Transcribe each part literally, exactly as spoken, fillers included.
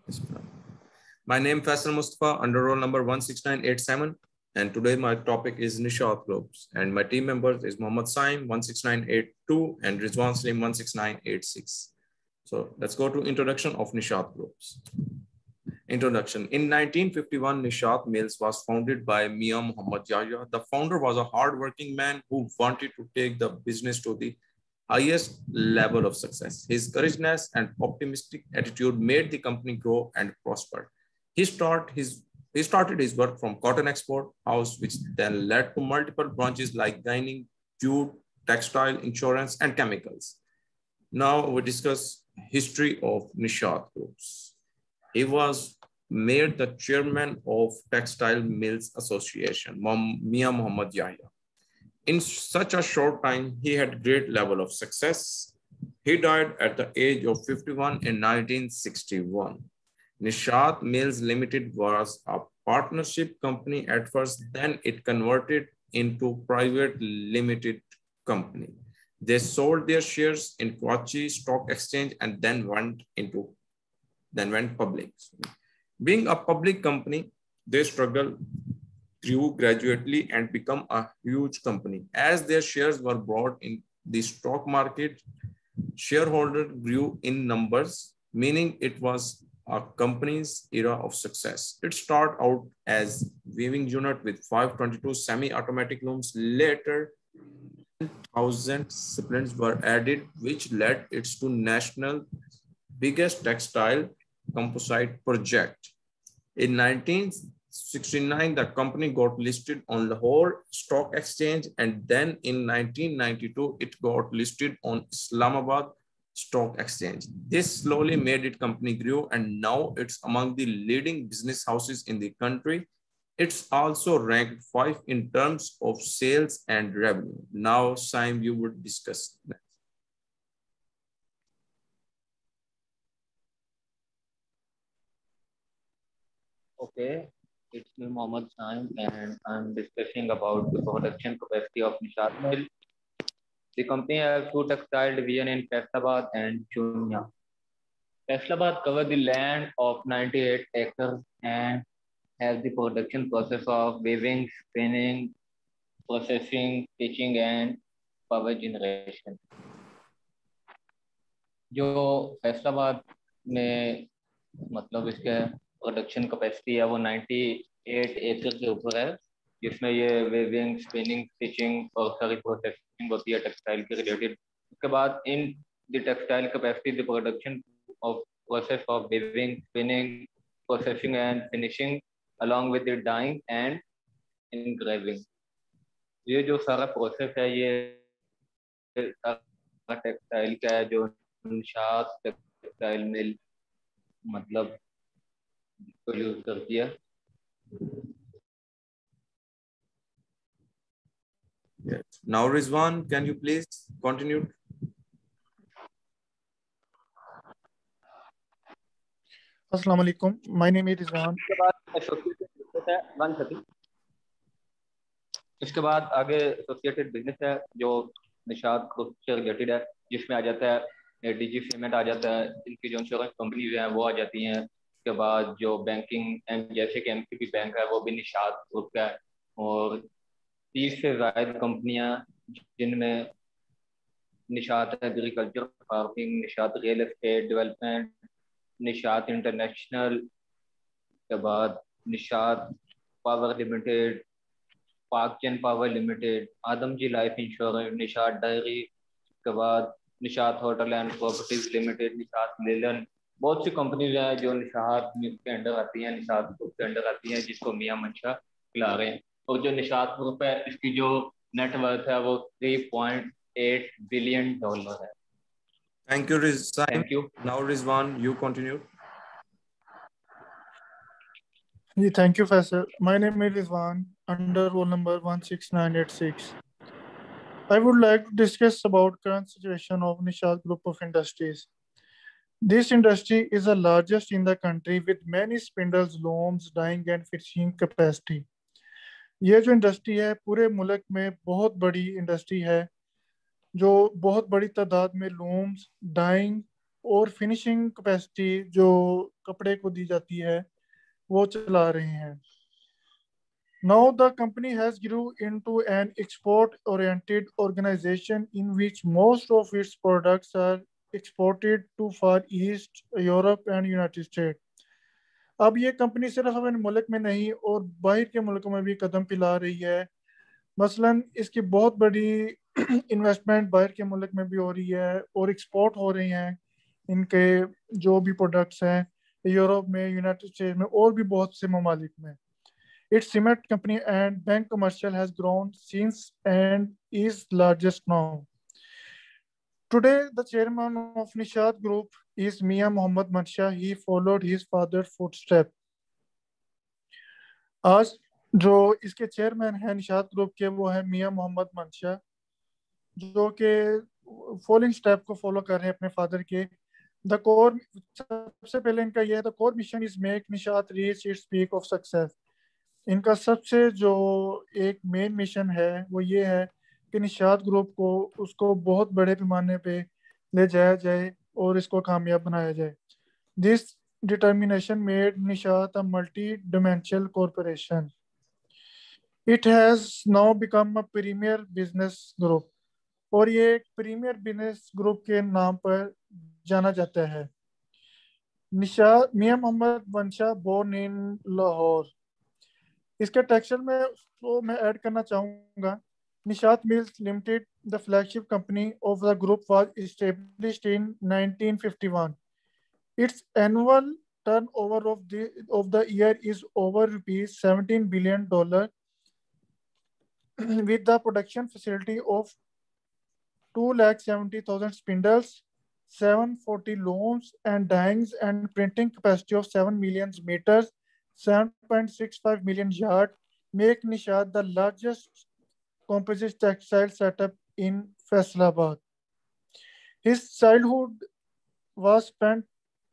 My name is Faisal Mustafa, under roll number one six nine eight seven, and today my topic is Nishat Groups, and my team members is Mohammed Saim one six nine eight two and Rizwan Slim one six nine eight six. So let's go to introduction of Nishat Groups. Introduction. In nineteen fifty-one, Nishat Mills was founded by Mia Muhammad Yahya. The founder was a hardworking man who wanted to take the business to the highest level of success. His courageousness and optimistic attitude made the company grow and prosper. He started his he started his work from cotton export house, which then led to multiple branches like dining, jute, textile, insurance, and chemicals. Now we discuss history of Nishat Groups. He was made the chairman of Textile Mills Association, Mia Muhammad Yahya. In such a short time, he had great level of success. He died at the age of fifty-one in nineteen sixty-one. Nishat Mills Limited was a partnership company at first, then it converted into private limited company. They sold their shares in Karachi Stock Exchange and then went into, then went public. Being a public company, they struggled, grew gradually and become a huge company. As their shares were bought in the stock market, shareholders grew in numbers, meaning it was a company's era of success. It started out as weaving unit with five twenty-two semi-automatic looms. Later, one thousand splints were added, which led it to national biggest textile composite project. In nineteen sixty-nine, the company got listed on Lahore Stock Exchange, and then in nineteen ninety-two, it got listed on Islamabad Stock Exchange. This slowly made it company grow, and now it's among the leading business houses in the country. It's also ranked five in terms of sales and revenue. Now, Saim, you would discuss that. Okay, it's me, Mohammed Saim, and I'm discussing about the production capacity of Nishat Mill. The company has two textile division in Faisalabad and Chunya. Faisalabad covers the land of ninety-eight acres and has the production process of weaving, spinning, processing, stitching, and power generation. जो फैसलाबाद में मतलब इसके production capacity है वो अट्ठानवे एकड़ के ऊपर है, जिसमें ये वेविंग, स्पिनिंग, स्टिचिंग और सारी प्रोसेसिंग होती है टेक्सटाइल के रिलेटेड. उसके बाद in the textile capacity the production of process of weaving, spinning, processing and finishing along with the dyeing and engraving. ये जो सारा प्रोसेस है ये सारा टेक्सटाइल का है जो निशात टेक्सटाइल मिल मतलब इसको यूज करती है. Yes. Now, Rizwan, can you please continue? Assalamu alaikum. My name is Rizwan. इसके बाद एसोसिएटेड बिजनेस है वन थर्टी. इसके बाद आगे एसोसिएटेड बिजनेस है जो निशात ग्रुप से रिलेटेड है, जिसमें आ जाता है डीजी सीमेंट आ जाता है, इनकी जो इंश्योरेंस कंपनीज हैं वो आ जाती हैं. उसके बाद जो बैंकिंग एंड जैसे कि एमसीबी बैंक है वो भी निशात ग्रुप का है, और तीस से ज़ायद कंपनियां जिनमें Nishat agriculture farming, Nishat real estate development, Nishat international, के बाद निशात पावर लिमिटेड, पाकचंद power limited, Adamjee life insurance, Nishat dairy, के बाद Nishat hotel and properties limited, Nishat linen, बहुत सी कंपनीज हैं जो निशात के अंडर आती हैं, निशात ग्रुप के अंडर आती हैं, जिसको मियां मंशा खिला रहे हैं. और जो निशात ग्रुप है इसकी जो नेटवर्थ है वो तीन पॉइंट आठ बिलियन डॉलर है. Thank you, Rizwan. Thank you. Now, Rizwan, you continue. Yeah, thank you, Faisal. My name is Rizwan, under roll number one six nine eight six. I would like to discuss about current situation of Nishat Group of Industries. This industry is the largest in the country with many spindles, looms, dyeing and finishing capacity. ये जो industry है पूरे मुल्क में बहुत बड़ी industry है, जो बहुत बड़ी तादाद में लूम्स, डाइंग और फिनिशिंग कैपेसिटी जो कपड़े को दी जाती है वो चला रहे हैं. Now the company has grew into an export-oriented organization in which most of its products are exported to Far East, Europe and United States. अब ये कंपनी सिर्फ अपने मुल्क में नहीं और बाहर के मुल्कों में भी कदम फैला रही है. मसलन इसकी बहुत बड़ी इन्वेस्टमेंट बाहर के मुल्क में भी हो रही है और एक्सपोर्ट हो रही हैं इनके जो भी प्रोडक्ट्स हैं यूरोप में, यूनाइटेड स्टेट्स में और भी बहुत से ममालिक में. Its cement company and bank commercial has grown since and is largest now. Today, the chairman of Nishat Group is Mia Mohammad Mansha. He followed his father's footsteps. आज जो इसके चेयरमैन हैं निशात ग्रुप के वो है मियां मोहम्मद मंशा, जो कि फॉलोइंग स्टेप को फॉलो कर रहे हैं अपने फादर के. द कोर, सबसे पहले इनका ये है, the core mission is make Nishat reach its peak of success. इनका सबसे जो एक मेन मिशन है वो ये है कि निशात ग्रुप को उसको बहुत बड़े पैमाने पे ले जाया जाए और इसको कामयाब बनाया जाए. This determination made Nishat a multi dimensional corporation. It has now become a premier business group और ये एक प्रीमियर बिजनेस ग्रुप के नाम पर जाना जाता है. निशात मियां मोहम्मद वंशा बोर्न इन लाहौर. इसके टेक्सचर में तो मैं ऐड करना चाहूँगा, Nishat mills limited, the flagship company of the group was established in nineteen fifty one. Its annual turnover of the of the year is over rupees seventeen billion dollar with the production facility of two lakh seventy thousand spindles, seven hundred forty looms and dyeings and printing capacity of seven million meters, seven point six five million yard, make Nishat the largest composite textile setup in Faisalabad. His childhood was spent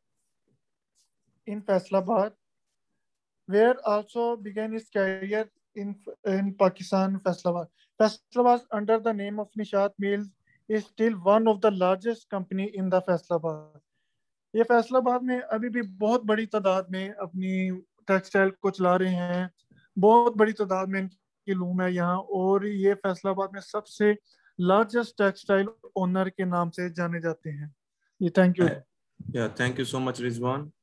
in Faisalabad, where also began his career in, in Pakistan, Faisalabad. Faisalabad, under the name of Nishat Mills, is still one of the largest company in the Faisalabad. ये फैसलाबाद में अभी भी बहुत बड़ी तादाद में अपनी textile को चला रहे हैं. बहुत बड़ी तादाद में इनकी लूम है यहाँ और ये फैसलाबाद में सबसे लार्जेस्ट टेक्सटाइल ओनर के नाम से जाने जाते हैं. ये thank you. Yeah, thank you so much, Rizwan.